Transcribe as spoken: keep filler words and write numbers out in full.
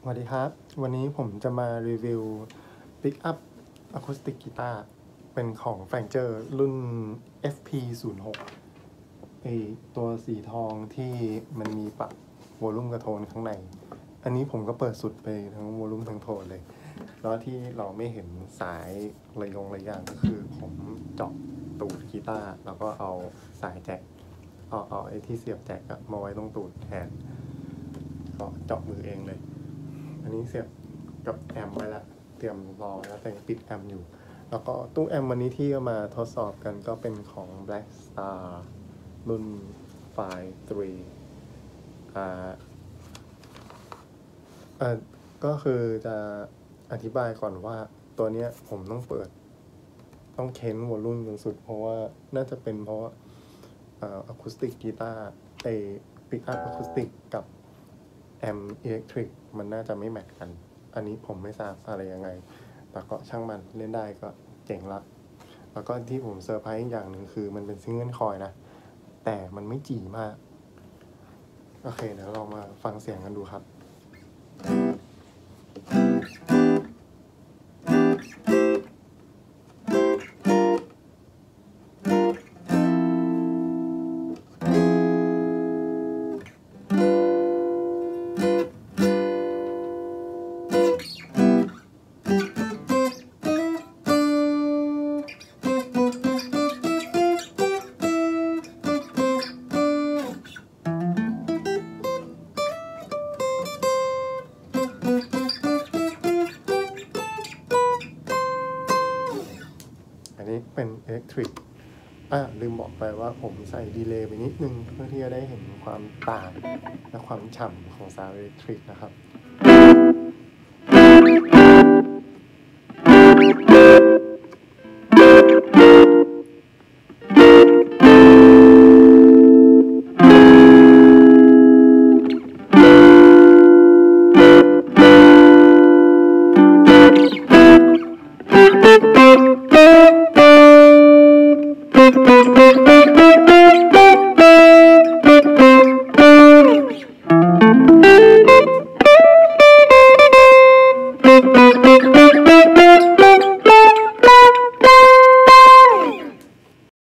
วัสดีครับวันนี้ผมจะมารีวิว Pick Up Acoustic Guitar เป็นของ Flanger รุ่น เอฟ พี ศูนย์ หก ไอตัวสีทองที่มันมีปรับวอลลุ่มกับโทนข้างในอันนี้ผมก็เปิดสุดไปทั้งวอลลุ่มทั้งโทนเลยแล้วที่เราไม่เห็นสายระยงระยางก็คือผมเจาะตูดกีตาร์แล้วก็เอาสายแจ็คเอาเอาไอที่เสียบแจ็คมาไว้ตรงตูดแทนก็เจาะมือเองเลยอันนี้เสียบกับแอมไว้แล้วเตรียมรอแล้วแต่ปิดแอมอยู่แล้วก็ตู้แอมวันนี้ที่มาทดสอบกันก็เป็นของ Black Star รุ่น ไฟว์ ทรี อ่าเอ่อก็คือจะอธิบายก่อนว่าตัวเนี้ยผมต้องเปิดต้องเค้นวอลลุ่มจนสุดเพราะว่าน่าจะเป็นเพราะอ่าอะคูสติกกีตาร์ไอปิกอัพอะคูสติกกับแอมอิเล็กทริกมันน่าจะไม่แมทกันอันนี้ผมไม่ทราบอะไรยังไงแต่ก็ช่างมันเล่นได้ก็เจ๋งละแล้วก็ที่ผมเซอร์ไพรส์อีกอย่างหนึ่งคือมันเป็นซิงเกิลคอยนะแต่มันไม่จี่มากโอเคเดี๋ยวเรามาฟังเสียงกันดูครับอันนี้เป็นอิเล็กทริกอ่ะลืมบอกไปว่าผมใส่ดีเลย์ไปนิดนึงเพื่อที่จะได้เห็นความต่างและความฉ่ำของซาวด์อิเล็กทริกนะครับ